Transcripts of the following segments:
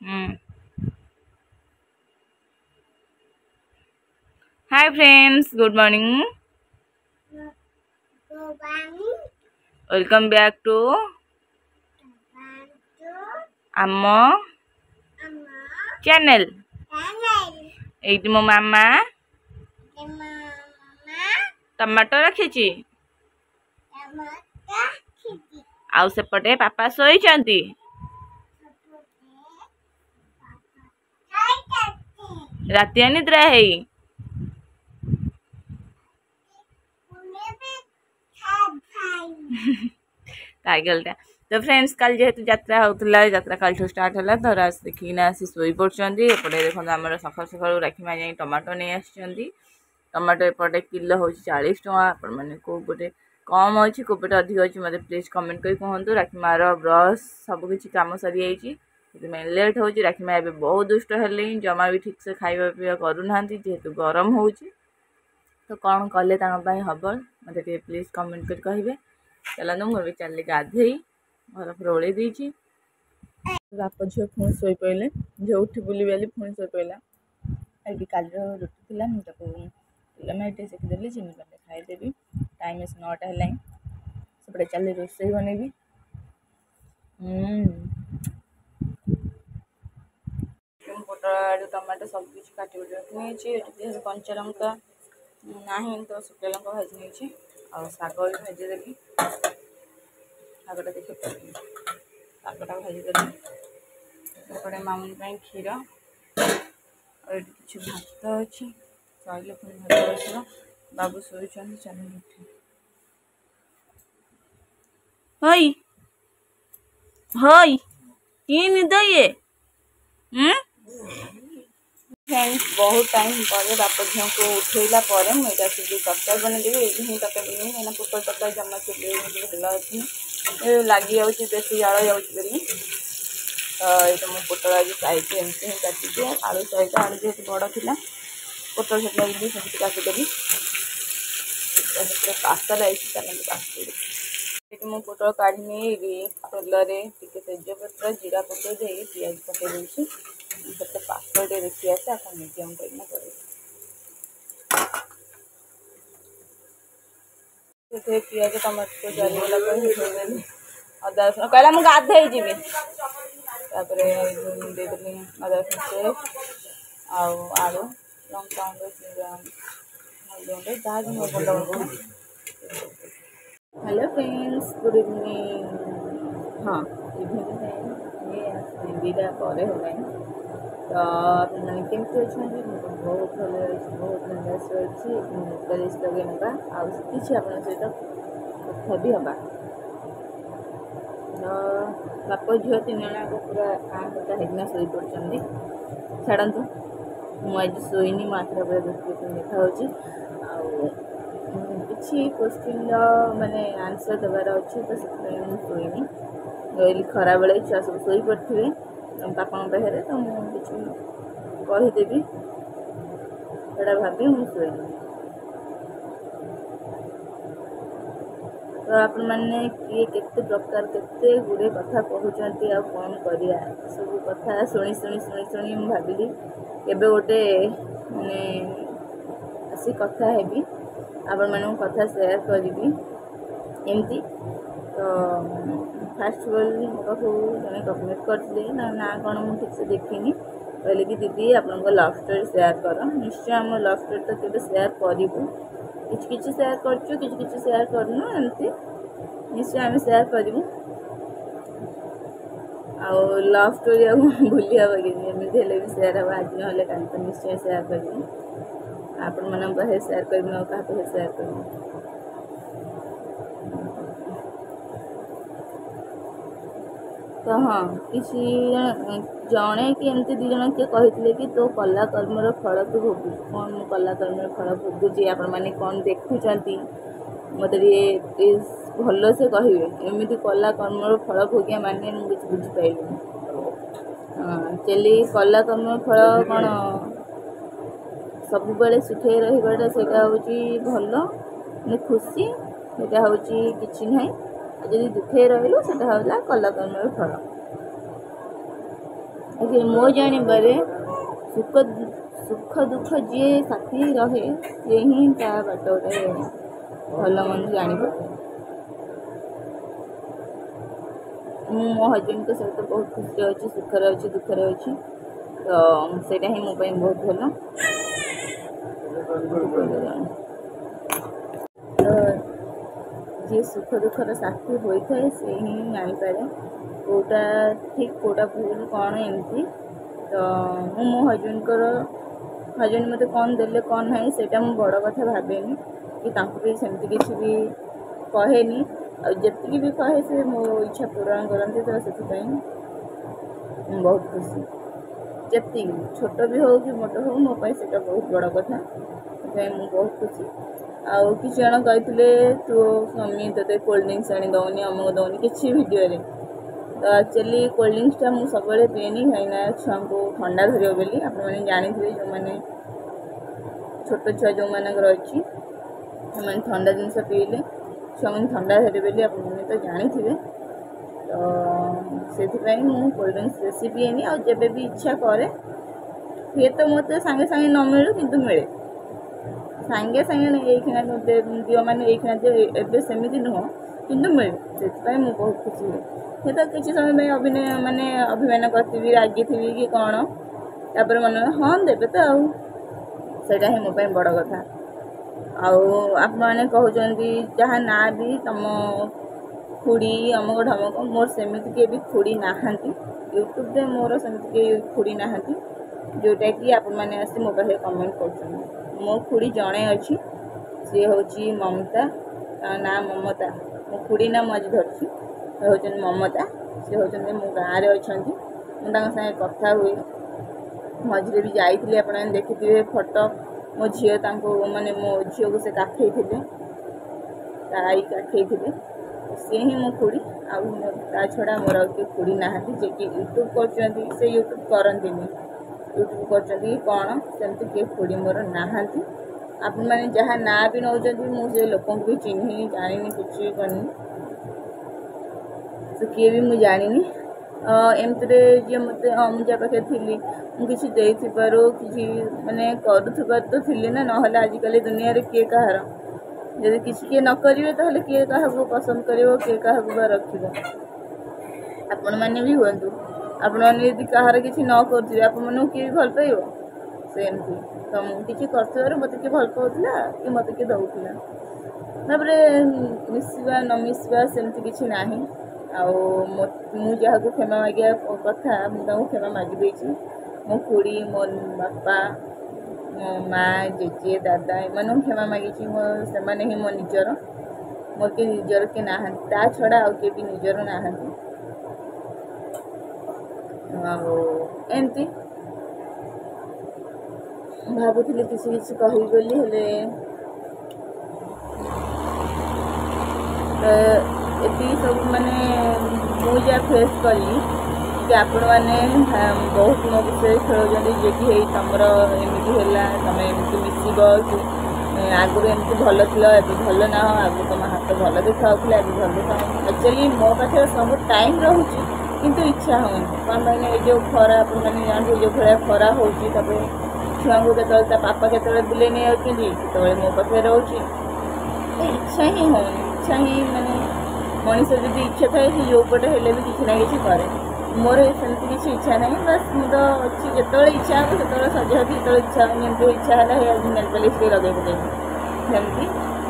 Mm. Hi friends, good morning. Welcome back to ଆମ channel. ଏଇଠି ମୋ ମାମା ଟମାଟୋ ରଖିଛି ଆଉ ସେପଟେ ପାପା ଶୋଇଛନ୍ତି। ରାତି ଅନିଦ୍ରା ହେଇ टाइगलटा तो फ्रेंड्स कल जेहेतु यात्रा होता यात्रा कल स्टार्ट है तो रास देखिना आसी शोई पड़े एपटे देखो आम सका सका राखी माँ जाए टमाटो नहीं आसी टमाटो एपटे किलो हूँ 40 टଙ୍କା आपण मैंने कौटे कम अच्छी कौटे अधिक अच्छी मतलब प्लीज कमेंट कर कहतु राखी मार ब्रश सबकि कम सरी जाइए लेट हो राखी माँ एवं बहुत दुष्ट हेले जमा भी ठीक से खाଇବା पीवा करूना जेहेतु गरम हो तो कौन कले हम मत प्लीज कमेंट कर कहे चलना मुझे चल गाधे घर फर ओल बाप झील पुणी शोई पड़े झील उठी बुली बाली पुणी शोई पड़ा ये काल रुटी थी मुझे तेल सेकिदेली चिनी पानी खाईदेवी टाइम 9टा है सेपटे चल रोसे बनैबी पोटल आलू टमाटो सब कुछ काटी रखी कंचा लंका ना तो शुक्ला लंका भाजी नहीं और शाग भी भाजीदेवी शागटा देखिए शागटा भाजीदेवी एपटे मामूनी क्षीर और ये किसी भात अच्छी सैले पुणी भात बस बाबू शोई चल उठी हई हई कि निद ये फ्रेंड्स बहुत टाइम पर बाप झील को उठेला मुझे चुली तरकारी बनईदेवी ये हिं तरकारी बनई कहीं पोटल तरकारी जमा चुली भल अच्छी लगी जाऊँगी बेसी जाड़ जाऊँगी तो ये मुझे पोटल आज साइज एमती ही काटिदिए आलू सहित आलू जेहतु बड़ था पोटल से लगे सेमती काटिदेवी पास्ता रही चलते पास्ता मु पोटल काढ़ी तेल तेजपत्र जीरा पकई दे पिज पकई दूसरी से पास्ता देखी आसे आप मीडियम करना पिज टमाटो जरीगला अदा रसुण कहला मुझे गाधे जीवी देदेली अदा रसुण पेस्ट आलू लंका गुंड जहाँ गुंड हेलो फ्रेंड्स गुड इवनिंग हाँ इवनिंग टाइम ये दीदा पर है तो आपने केमती अच्छा बहुत भल बहुत बिंदास रही कलेज लगे ना किसी आप सहित कथा भी हवा तो बाप झील 3 जन पूरा काम कथा होना शोई पड़ती छाड़ू मुझे शोनी मो आखिर पूरा डिस्क्रिप्शन देखा किसी क्वेश्चन माने आंसर देवार अच्छे तो शोनी गई खरा बेले छुआ सब शोई पड़े बापा पाखे तो मुझे कहीदेवी से भाभी मुझे शोनी तो आपण मैंने किए केते प्रकार केते गुड़े कथा कहते कौन करिया सब कथा शुणी शुणी शुणी शुणी मुझे भाविली केबे गोटे माने आसी कथा हेबी आपण मानू कथा शेयर करी एमती तो फास्ट मो पाक जन कमेंट करते ना कौन मुझे ठीक से देखनी कहले कि दीदी आप लव स्टोरी शेयर कर निश्चय आम लव स्टोरी तो केबे शेयर करूँ किसी शेयर करचु किसी शेयर करनु एमती निश्चय आम शेयर करूँ आ लव स्टोरी भूली हम कि एमती भी शेयर हम आज ना तो निश्चय शेयर करी आपण मन पाखे शेयर कर क्या शेयर कर तो हाँ किसी जड़े कि एमती दी जन किए कहते कि तो कला कर्मर फल तू भोगु कौन मु कला कर्मर फल भोगुची आपण मैंने कौन देखुंट मत प्लीज भल से कहे एमती कला कर्मर फल भोगिया माने मुझे बुझीपारे चली कला कर्मर फल कौन सब बेले सुखे रहीबाटा से भल मैं खुशी से हूँ कि ना जदि दुखे रही से कला कर्म फल ଆକ୍ଚୁଆଲି ମୋ ଜାଣିବାରେ ସୁଖ ସୁଖ ଦୁଃଖ ଯିଏ ସାଥି ରହେ ସିଏ ହିଁ ତା ବାଟରେ ଭଲ ମନ୍ଦ ଜାଣିପାରେ। ମୁଁ ମୋ ହଜବେଣ୍ଡଙ୍କ ସହିତ ବହୁତ ଖୁସିରେ ଅଛି, ସୁଖରେ ଅଛି, ଦୁଃଖରେ ଅଛି, ତ ସେଇଟା ହିଁ ମୋ ପାଇଁ ବହୁତ ଭଲ। ତ ଯିଏ ସୁଖ ଦୁଃଖର ସାଥି ହୋଇଥାଏ ସେ ହିଁ ଜାଣିପାରେ କେଉଁଟା ଠିକ୍ କେଉଁଟା ଭୁଲ କ'ଣ ଏମିତି। ତ ମୁଁ ମୋ ହଜବେଣ୍ଡ ମୋତେ କ'ଣ ଦେଲେ କ'ଣ ନାହିଁ ସେଇଟା ମୁଁ ବଡ଼ କଥା ଭାବେନି କି ତାଙ୍କୁ ବି ସେମିତି କିଛି ବି କହେନି। ଆଉ ଯେତିକି ବି କହେ ସେ ମୋ ଇଚ୍ଛା ପୂରଣ କରନ୍ତି, ତ ସେଥିପାଇଁ ମୁଁ ବହୁତ ଖୁସି। ଯେତିକି ଛୋଟ ବି ହେଉ କି ମୋଟ ହେଉ ମୋ ପାଇଁ ସେଇଟା ବହୁତ ବଡ଼ କଥା, ସେଥିପାଇଁ ମୁଁ ବହୁତ ଖୁସି। ଆଉ କିଛି ଜଣ କହିଥିଲେ ତୋ ସ୍ୱାମୀ ତୋତେ କୋଲ୍ଡ ଡ୍ରିଙ୍କସ୍ ଆଣି ଦେଉନି, ଅମୁକ ଦେଉନି କିଛି ଭିଡ଼ିଓରେ। ତ ଆକ୍ଚୁଆଲି କୋଲ୍ଡ ଡ୍ରିଙ୍କସ୍ଟା ମୁଁ ସବୁବେଳେ ପିଏନି, କାହିଁକିନା ଛୁଆଙ୍କୁ ଥଣ୍ଡା ଧରିବ ବୋଲି। ଆପଣମାନେ ଜାଣିଥିବେ, ଯେଉଁମାନେ ଛୋଟ ଛୁଆ ଯେଉଁମାନଙ୍କର ଅଛି ସେମାନେ ଥଣ୍ଡା ଜିନିଷ ପିଇଲେ ଛୁଆମାନେ ଥଣ୍ଡା ଧରିବେ ବୋଲି ଆପଣମାନେ ତ ଜାଣିଥିବେ। ତ ସେଥିପାଇଁ ମୁଁ କୋଲ୍ଡ ଡ୍ରିଙ୍କସ୍ ବେଶୀ ପିଏନି। ଆଉ ଯେବେ ବି ଇଚ୍ଛା କରେ ହୁଏତ ମୋତେ ସାଙ୍ଗେ ସାଙ୍ଗେ ନ ମିଳୁ କିନ୍ତୁ ମିଳେ, ସାଙ୍ଗେ ସାଙ୍ଗେ ଏଇଖିଣା ଦିଅ ମାନେ ଏଇଖିଣା ଦିଅ ଏବେ ସେମିତି ନୁହଁ କିନ୍ତୁ ମିଳେ, ସେଥିପାଇଁ ମୁଁ ବହୁତ ଖୁସି ହୁଏ। ହୁଏତ କିଛି ସମୟ ପାଇଁ ଅଭିମାନ କରିଥିବି, ରାଗିଥିବି କି କ'ଣ, ତାପରେ ମନେ ହଁ ଦେବେ ତ, ଆଉ ସେଇଟା ହିଁ ମୋ ପାଇଁ ବଡ଼ କଥା। ଆଉ ଆପଣମାନେ କହୁଛନ୍ତି ଯାହା ନାଁ ବି ତମ ଖୁଡ଼ି ଅମକ ଢମକ, ମୋର ସେମିତି କିଏ ବି ଖୁଡ଼ି ନାହାନ୍ତି। ୟୁଟ୍ୟୁବରେ ମୋର ସେମିତି କିଏ ଖୁଡ଼ି ନାହାନ୍ତି ଯେଉଁଟାକି ଆପଣମାନେ ଆସି ମୋ ପାଖରେ କମେଣ୍ଟ କରୁଛନ୍ତି। ମୋ ଖୁଡ଼ି ଜଣେ ଅଛି, ସିଏ ହେଉଛି ମମତା, ତାଙ୍କ ନାଁ ମମତା। ମୋ ଖୁଡ଼ି ନାଁ ମୁଁ ଆଜି ଧରିଛି, ସେ ହେଉଛନ୍ତି ମମତା। ସେ ହେଉଛନ୍ତି ମୋ ଗାଁରେ ଅଛନ୍ତି, ମୁଁ ତାଙ୍କ ସାଙ୍ଗେ କଥା ହୁଏ। ମଝିରେ ବି ଯାଇଥିଲି, ଆପଣମାନେ ଦେଖିଥିବେ ଫଟୋ, ମୋ ଝିଅ ତାଙ୍କୁ ମୋ ଝିଅକୁ ସେ କାଖେଇଥିଲେ, ତା ଆଈ କାଖେଇଥିଲେ। ସିଏ ହିଁ ମୋ ଖୁଡ଼ି। ଆଉ ତା ଛଡ଼ା ମୋର ଆଉ କିଏ ଖୁଡ଼ି ନାହାନ୍ତି ଯିଏକି ୟୁଟ୍ୟୁବ୍ କରୁଛନ୍ତି। ସେ ୟୁଟ୍ୟୁବ୍ କରନ୍ତିନି, ୟୁଟ୍ୟୁବ୍ କରୁଛନ୍ତି କି କ'ଣ, ସେମିତି କିଏ ଖୁଡ଼ି ମୋର ନାହାନ୍ତି। ଆପଣମାନେ ଯାହା ନାଁ ବି ନେଉଛନ୍ତି ମୁଁ ସେ ଲୋକଙ୍କୁ ବି ଚିହ୍ନିନି, ଜାଣିନି, କିଛି ବି କରିନି, ସେ କିଏ ବି ମୁଁ ଜାଣିନି। ଏମିତିରେ ଯିଏ ମୋତେ ମୁଁ ଯାହା ପାଖରେ ଥିଲି ମୁଁ କିଛି ଦେଇଥିବାରୁ କିଛି କରୁଥିବାରୁ ତ ଥିଲି ନା, ନହେଲେ ଆଜିକାଲି ଦୁନିଆରେ କିଏ କାହାର, ଯଦି କିଛି କିଏ ନ କରିବେ ତାହେଲେ କିଏ କାହାକୁ ପସନ୍ଦ କରିବ, କିଏ କାହାକୁ ବା ରଖିବ। ଆପଣମାନେ ବି ହୁଅନ୍ତୁ, ଆପଣମାନେ ଯଦି କାହାର କିଛି ନ କରୁଥିବେ ଆପଣମାନଙ୍କୁ କିଏ ବି ଭଲ ପାଇବ? ସେମିତି ତ ମୁଁ କିଛି କରୁଥିବାରୁ ମୋତେ କିଏ ଭଲ ପାଉଥିଲା କି ମୋତେ କିଏ ଦେଉଥିଲା। ତାପରେ ମିଶିବା ନ ମିଶିବା ସେମିତି କିଛି ନାହିଁ। ଆଉ ମୁଁ ଯାହାକୁ କ୍ଷମା ମାଗିବା କଥା ମୁଁ ତାଙ୍କୁ କ୍ଷମା ମାଗି ଦେଇଛି। ମୋ ଖୁଡ଼ି, ମୋ ବାପା, ମୋ ମା', ଜେଜେ, ଦାଦା ଏମାନଙ୍କୁ କ୍ଷମା ମାଗିଛି। ସେମାନେ ହିଁ ମୋ ନିଜର, ମୋର କିଏ ନିଜର କିଏ ନାହାନ୍ତି, ତା ଛଡ଼ା ଆଉ କିଏ ବି ନିଜର ନାହାନ୍ତି। ଆଉ ଏମିତି ଭାବୁଥିଲି କିଛି କହିବି ବୋଲି, ହେଲେ ଏତିକି ସବୁ ମୁଁ ଯାହା ଫେସ୍ କଲି କି ଆପଣମାନେ ବହୁତ ମୋ ବିଷୟରେ ଖେଳୁଛନ୍ତି, ଯିଏକି ହେଇ ତମର ଏମିତି ହେଲା, ତମେ ଏମିତି ମିଶିବ କି ଆଗରୁ ଏମିତି ଭଲ ଥିଲ ଏବେ ଭଲ ନାହଁ, ଆଗରୁ ତମ ହାତ ଭଲ ଦେଖାଯାଉଥିଲା ଏବେ ଭଲ ଦେଖାଯାଉନି। ଆକ୍ଚୁଆଲି ମୋ ପାଖରେ ସବୁ ଟାଇମ୍ ରହୁଛି କିନ୍ତୁ ଇଚ୍ଛା ହେଉନି। କ'ଣ ପାଇଁ ନା ଏଇ ଯେଉଁ ଖରା, ଆପଣମାନେ ଜାଣିଥିବେ ଯେଉଁ ଭଳିଆ ଖରା ହେଉଛି, ତାପରେ ଛୁଆଙ୍କୁ କେତେବେଳେ ତା ବାପା କେତେବେଳେ ବୁଲେଇ ନେଇ ଯାଉଛନ୍ତି, କେତେବେଳେ ମୋ ପାଖରେ ରହୁଛି, ଇଚ୍ଛା ହିଁ ହେଉନି। ଇଚ୍ଛା ହିଁ ମଣିଷ ଯଦି ଇଚ୍ଛା ଥାଏ ସେ ଯେଉଁ ପଟେ ହେଲେ ବି କିଛି ନା କିଛି କରେ। ମୋର ସେମିତି କିଛି ଇଚ୍ଛା ନାହିଁ, ବାସ୍ ମୁଁ ତ ଅଛି, ଯେତେବେଳେ ଇଚ୍ଛା ହେବ ସେତେବେଳେ ସଜ ହେବି, ଯେତେବେଳେ ଇଚ୍ଛା ହେବନି, ଏମିତି ଇଚ୍ଛା ହେଲା ଆଜି ନେଲ୍ ପଲିସ୍ ଟିକେ ଲଗେଇ ପକେଇବି, ସେମିତି,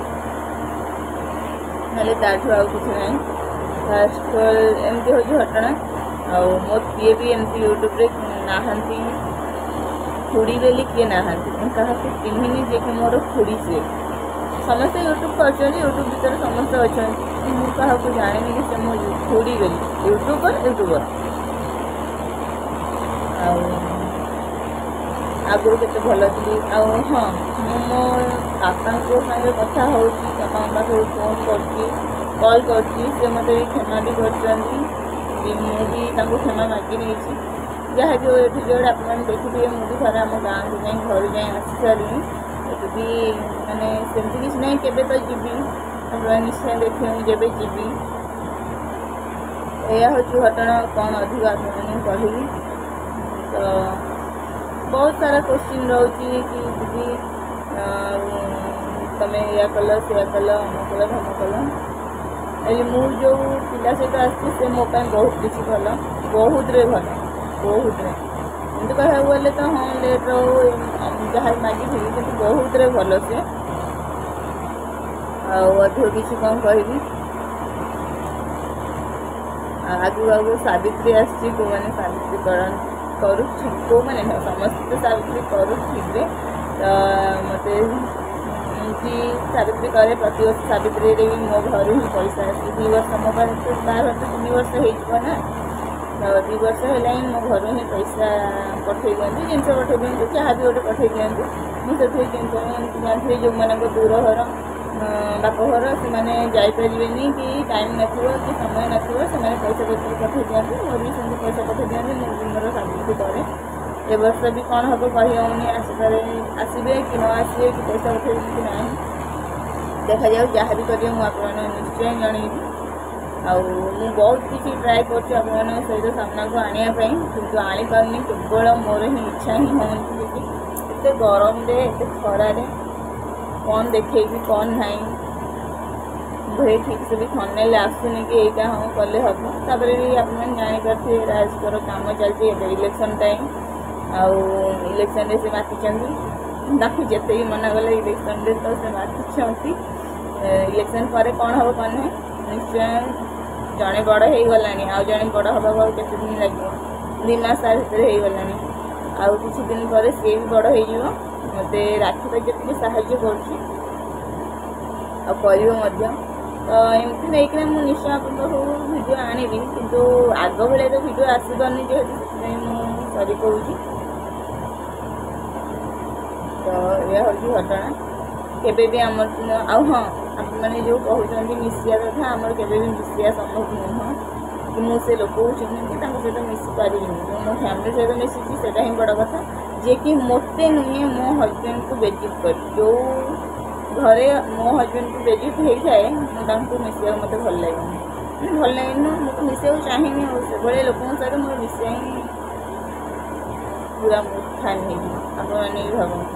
ନହେଲେ ତାଠୁ ଆଉ କିଛି ନାହିଁ। ଫାଷ୍ଟ ଏମିତି ହେଉଛି ଘଟଣା। ଆଉ ମୋର କିଏ ବି ଏମିତି ୟୁଟ୍ୟୁବରେ ନାହାନ୍ତି, ଖୁଡ଼ି ବୋଲି କିଏ ନାହାନ୍ତି। ମୁଁ କାହାକୁ ଚିହ୍ନିନି ଯିଏକି ମୋର ଖୁଡ଼ି ସିଏ। ସମସ୍ତେ ୟୁଟ୍ୟୁବ୍ କରୁଛନ୍ତି, ୟୁଟ୍ୟୁବ୍ ଭିତରେ ସମସ୍ତେ ଅଛନ୍ତି, ମୁଁ କାହାକୁ ଜାଣିନି କି ସେ ମୋ ଖୁଡ଼ି ବୋଲି। ୟୁଟ୍ୟୁବର ଆଉ ଆଗରୁ କେତେ ଭଲ ଥିଲି। ଆଉ ହଁ, ମୁଁ ମୋ ବାପାଙ୍କ ସାଙ୍ଗରେ କଥା ହେଉଛି, ବାପାଙ୍କ ପାଖକୁ ଫୋନ୍ କରୁଛି, କଲ୍ କରୁଛି, ସେ ମୋତେ ବି କ୍ଷମା ବି କରିଛନ୍ତି, ମୁଁ ବି ତାଙ୍କୁ କ୍ଷମା ମାଗି ନେଇଛି। ଯାହା ଯେଉଁ ଭିଡ଼ିଓଟା ଆପଣମାନେ ଦେଖିଥିବେ, ମୁଁ ବି ଥରେ ଆମ ଗାଁକୁ ଯାଇ ଘରୁ ଯାଇ ଆସି ସାରିଲିଣି। ଏବେ ବି ସେମିତି କିଛି ନାହିଁ, କେବେ ତ ଯିବି, ଆପଣମାନେ ନିଶ୍ଚୟ ଦେଖିବେ ମୁଁ ଯେବେ ଯିବି। ଏଇଆ ହେଉଛି ଘଟଣା, କ'ଣ ଅଧିକ ଆପଣମାନଙ୍କୁ କହିବି। तो बहुत सारा क्वेश्चन रोचे कि दीदी तुम या कल से कल अम कल धम कल हेल्ले मु जो पिला सहित आसी मो बहुत किसी भल बहुत रे भल बहुत रे एमती कह गले तो हाँ लेट रो जहाँ मागी थी कि बहुत रे भल से अधिक किसी कौन कहबी आगु आगु सावित्री आसी को मैंने सावित्री करू मैंने समस्त तो सावित्री करुवे तो मत सावित्री करे प्रति वर्ष सावित्री भी मो घर ही पैसा आस 2 वर्ष मो बाहर तो 3 वर्ष हो तो 2 वर्ष है मो घर ही पैसा पठे दिखाँ जिन पठे दिखाँ जहाँ भी गोटे पठे दिखाँ मुझे जिन जानते जो मान दूर घर बापघर से जापरें कि टाइम न कि समय न से पैसा पत्र पठे दिखाँ मोर भी सेमती पैसा पठे दिखाँ मोर सावित्री करे ए वर्ष भी कौन हम कहीनी आसपे कि न आसवे कि पैसा पठे कि ना देखा जाऊ जहाँ भी करेंगे मुझे निश्चय जनइबी मु बहुत किसी ट्राए कर सहित सामना को आने कि आनी पारनी केवल मोर ही इच्छा ही होती कि एत गरम एत खरारे कौन देखेगी कौन ना भाई ठीक से भी थंबनेल आसुनी कि यहाँ हाँ कले हम तापर भी आप जापारे राजकर कम चलती इलेक्शन टाइम इलेक्शन से माति जिते भी मना गला इलेक्शन तो से माति इलेक्शन पर कौन हम कौन ना निश्चय जड़े बड़ हो गला आउ जड़े बड़ हवा केते दिन लगे 2 मास भितर हो गला आउ किसी दिन पर सी भी बड़ हो मत राखी पर जी साहाଯ୍य कर तो एमती नहीं मुझे निश्चय आप भिडियो आनी कि आग भाई तो भिडियो आसपारनी जेहतु मुझे सरी कहूँ तो यह हूँ घटना केबे भी आम हाँ आप मैंने जो कहते मिसिया कथा आमर केबे भी मिसिया संभव नुह कि मुझे लोक चिन्हती सहित मिसी पारि मो फैमिली सहित मिसी से ही बड़ कथा जे कि मते नुहे मो हजबैंड को बेजित कर जो घरे मो हजबैंड को बेजित हो जाए मुझे मिसिया मत भल लगे भल लगे मुझे मिसा चाहिए और से भाई लोक सहित मोर मिसिया ही पूरा मूर्खा नहीं आप मैंने भावती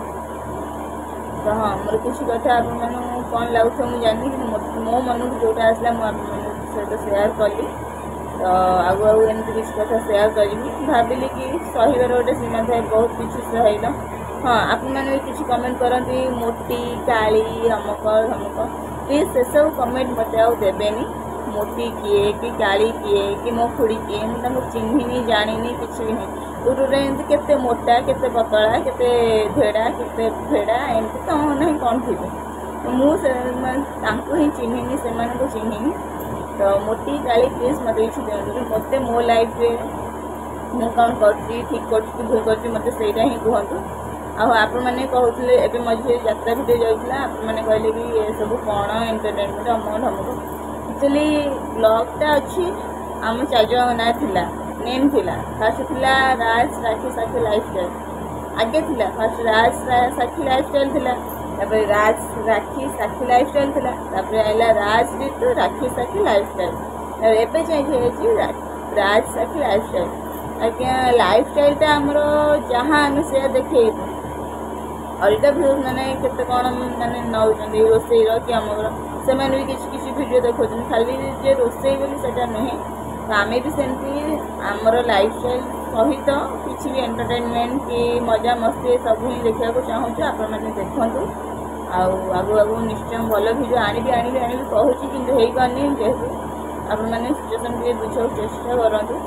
तो हाँ मोर कुछ कथा आप कौन लगुथ मुझे जानी कि मो मन को जोटा आसला मुझे सहित सेयार कली तो आगु आगु एमती किसी कथा सेयार करी भाविली कि सहबार गोटे सीमा थाए बहुत किसी सहल हाँ आप मैंने भी किसी कमेंट करती मोटी काली अमक धमक प्लीज से सब कमेंट मत आउ देवेनी मोटी किए कि काली किए कि मो खुड़ी किए मुझे चिन्हनी जानी किसी भी नहीं दूर एमती केते मोटा केते पतला केते धेड़ा केते फेड़ा एमती तो ना कौन थे तो मुझे ही चिन्हनी से चिन्हनी तो मोटी काली प्लीज मत किसी दिखाँ मत मो लाइफ मु कौन कर ठीक कर भूल कर मत से ही कहतु आप मैंने कहते एवं मझे यात्रा भिडियो जाऊला आप मैंने कहले कि ये सब कौन एंटरटेनमेंट अमक धमक एक्चुअली ब्लॉगटा अच्छी आम 4 जन ना थिला नेम थिला फर्स्ट थिला राज राखी साखी लाइफस्टाइल आगे थिला फर्स्ट राज साखी लाइफस्टाइल थिला तापर राज राखी साखी लाइफस्टाइल थिला तापर आइला राज ऋतु राखी साखी लाइफस्टाइल एबे चेंज हो राज साखी लाइफस्टाइल आज्ञा लाइफस्टाइलटा आमर जहाँ आम से देखे अलग भ्यूज मैंने केते कौन मैंने नौ रोसई कि आमर से भी किसी भिडियो देखो खाली जे रोसई बोली सेटा नुहे तो आम भी सेमती आमर लाइफस्टाइल सहित किसी भी एंटरटेनमेंट कि मजा मस्ती सब ही देखा चाहूँ आप मैंने देखूँ आगु आगु निश्चय भल भिडियो आनी कहूँ कि हो पानी जेहतु आप मैंने सिचुएसन भी बुझा चेष्टा करूँ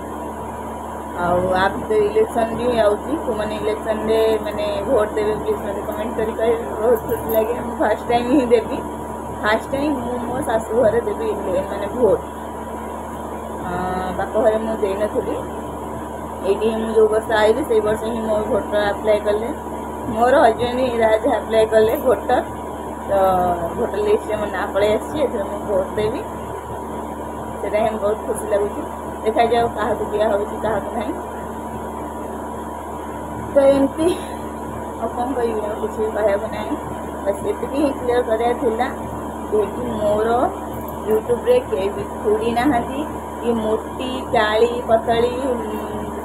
आप तो इलेक्शन भी आउची तो मैंने इलेक्शन में मैंने भोट देवे प्लीज मैंने कमेंट करी बहुत खुशी लगे फर्स्ट टाइम ही देवी फर्स्ट टाइम मो शाशु घर देवी मैंने भोट बाप घर मुझे ये मुझे जो वर्ष आईली से वर्ष ही मो भोटर आप्लाय कले मोर हजबैंड ही राज आप्लाय कले भोटर तो भोटर लिस्ट में ना पलि आसी भोट देवी से बहुत खुशी लगुच देखा जाओ क्या दिया हो क्या नहीं तो एमती कौन कह कुछ कहना ना बस ये ही क्लीयर कराला कि मोर यूट्यूब रे के भी थोड़ी ना कि मोटी काली पतली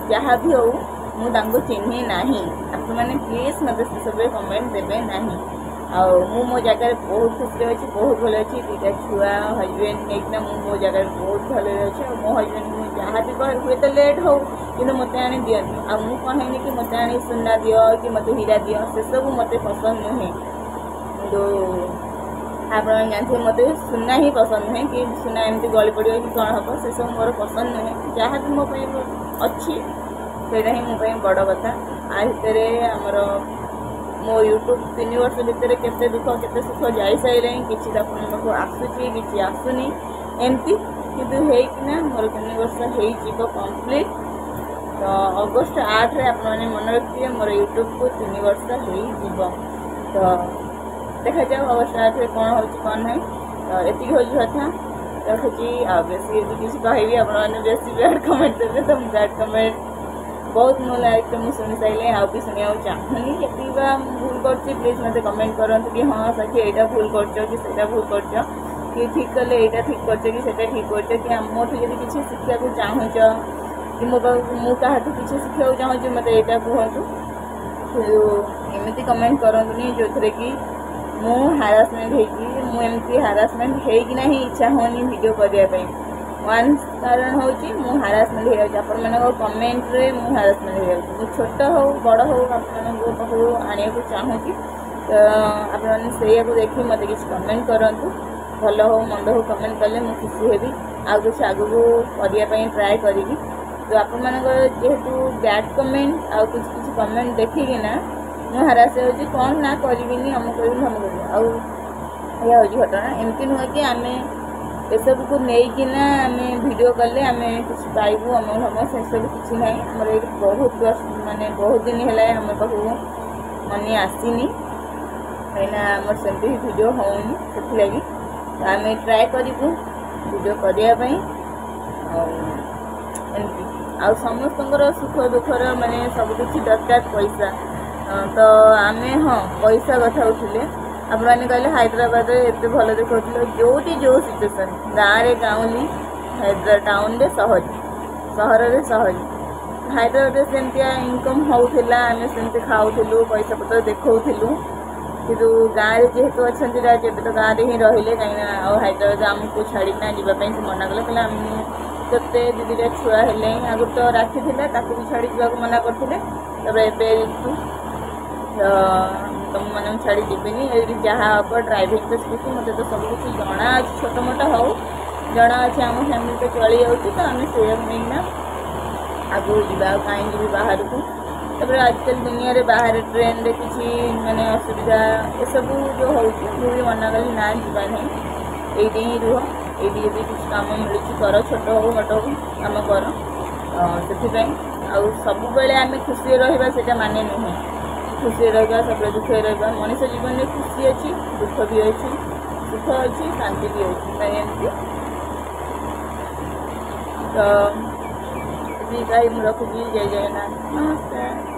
जहाँ भी हो मुझे चिन्हे ना आपण मैंने प्लीज मत से सब कमेंट देवे ना मो जगार बहुत खुशी अच्छी बहुत भल अच्छी दुटा छुआ हजबैंड नहीं मो जगार बहुत भल अच्छे मो हजबैंड मुझे जहाँ भी कहे हुए तो लेट हो कि मत आनी दिखती कहनी कि मत आनी सुना दियो कि मत हीरा दियो से सब मत पसंद नुहे तो आप जानते मत सुना ही पसंद नुहे कि सुना एमती गली पड़ो कि कौन हम से सब मोर पसंद नुहे जहाँ भी मो अच्छी से ही मो बड़ कथा आ भितर आमर मो यूट्यूब 3 वर्ष भितर केते दुख केते सुख जाई सारे किसी पाखु आसूची कि आसुनी एमती किंतु होना मोर 3 वर्ष हो कम्प्लीट तो अगस्ट 8 रे आप मन रखिए मोर यूट्यूब को 3 वर्ष हो तो देखा जाओ अगस्ट 8 रे कौन हो कौन ना तो ये हूँ कथा रखुची बेसी किसी कहबी आप बेसी बैड कमेंट देते तो बैड कमेंट बहुत मो लाइक तो मुझे शुणी सारे आउ भी शुणा चाहूनी जी भूल कर प्लीज मत कमेंट करूँ कि हाँ सखी यहाँ भूल कर कि भूल कर कि ठीक कले यहाँ ठीक कर कि ठीक कर कि मोठू जब किसी शिक्षा को चाहूच कि मो क्या किसी शिक्षा चाहूँ मत यहाँ कहतु एमती कमेंट करनी जो थे कि मु हारासमेंट होमती हारासमेंट होना ही इच्छा होनी वीडियो करने वन कारण हूँ मु हारासमेंट हो जाए आप कमेंट रे मु हारासमेंट हो जाए छोट हो बड़ हो आप पाखु आने को चाहूँगी तो आप देखिए मत किसी कमेंट करूँ भल हो मंद हो कमेंट कले मुझे खुशी हेबी आ कुछ आगू करने ट्राए करी तो आप जेहेतु बैड कमेंट आ कुछ कमेंट देखिकी ना मु हारास हो कौन ना करी हम करी हूँ घटना एमती नुहे कि आम एसब को लेकिना आम भिड कले आम कुछ पाइबू अमल हम से सब किसी ना आमर ये बहुत मानने बहुत दिन है आम पाखु मनी आसनी कहीं आमर सेमती भिड होनी से लगी तो आम ट्राए करूँ भिड करने एमती आ समस्त सुख दुखर माने सब किसी दरकार पैसा तो आम हाँ पैसा कथा उठिले आप कहले हैदराबाद एत भल देखा जो जो सिचुएसन गाँव में गाँवली टाउन रे सहज सहर में सहज हैदराबाद सेमती इनकम होता आम सेमती खाऊलु पैसा पत्र देखूँ कि गाँव में जेहेतु अच्छा जब तो गाँव में ही रहिले कहीं हैदराबाद आमको छाड़ना जावाई से मना कले कहले आम केते दीदी छुआ है आगु तो राखी थी भी छाड़ी जावाक मना करते तुम मैंने छाड़ी जीविनी ये जहाँ हम ड्राइविंग तो सीखी मत तो सब कुछ जना अच्छे छोट मोट हो जना अच्छे आम फैमिली तो चली जाऊँ तो आम से नहीं आगू जा कहीं जी बाहर को तब आजकल दुनिया रे बाहर ट्रेन रे किसी माने असुविधा ये सब जो हो मना कली ना जीवा नहीं ये ही रुह ये यदि कुछ कम मिलूँ कर छोट हो बट हो कम कर से सब बेले आम खुशी रहा माने नुहे खुशी रहा सब दुखे रहा मनीष जीवन में खुशी अच्छी दुख भी अच्छी सुख अच्छी शांति भी अच्छी एमती तो मुझे रखुची जय जगन्नाथ नमस्कार।